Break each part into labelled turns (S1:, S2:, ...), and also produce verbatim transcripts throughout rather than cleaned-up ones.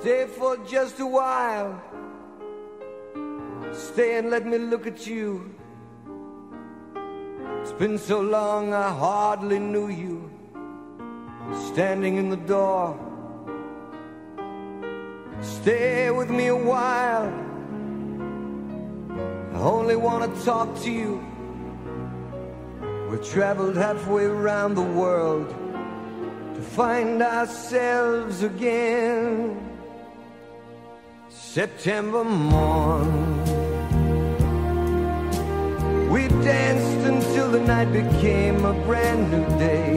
S1: Stay for just a while. Stay and let me look at you. It's been so long I hardly knew you. Standing in the door. Stay with me a while. I only want to talk to you. We've traveled halfway around the world to find ourselves again. September morn, we danced until the night became a brand new day.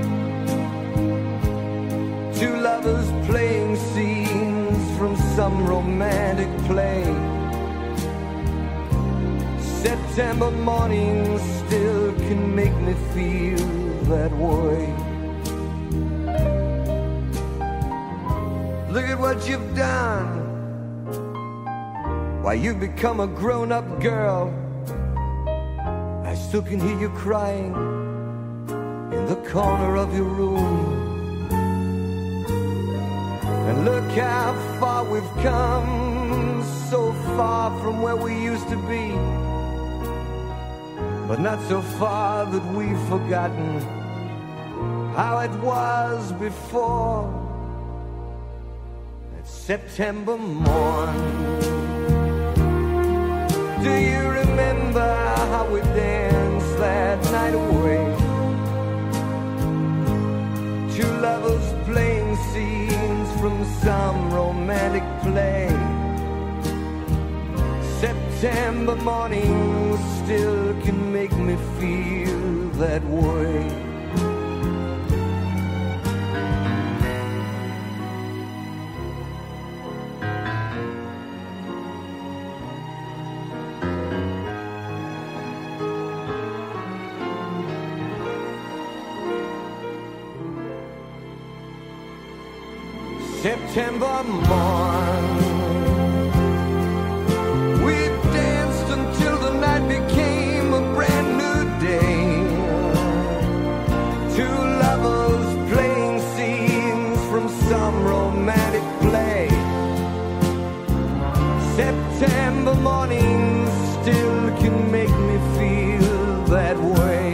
S1: Two lovers playing scenes from some romantic play. September mornings still can make me feel that way. Look at what you've done. Why, you've become a grown-up girl. I still can hear you crying in the corner of your room. And look how far we've come, so far from where we used to be, but not so far that we've forgotten how it was before. That September morn, do you remember how we danced that night away? Two lovers playing scenes from some romantic play. September mornings still can make me feel that way. September morn, we danced until the night became a brand new day. Two lovers playing scenes from some romantic play. September mornings still can make me feel that way.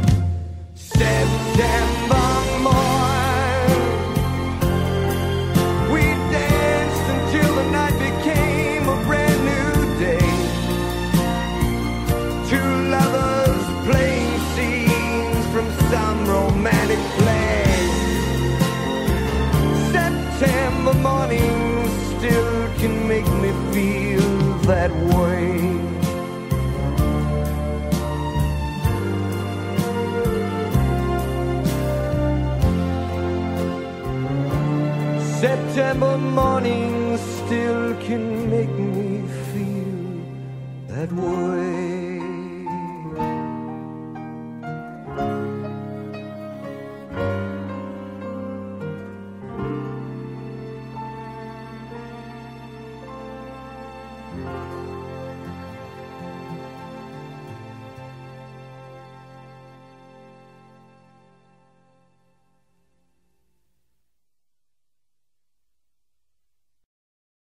S1: September morn, romantic play. September mornings still can make me feel that way. September mornings still can make me feel that way. Thank you.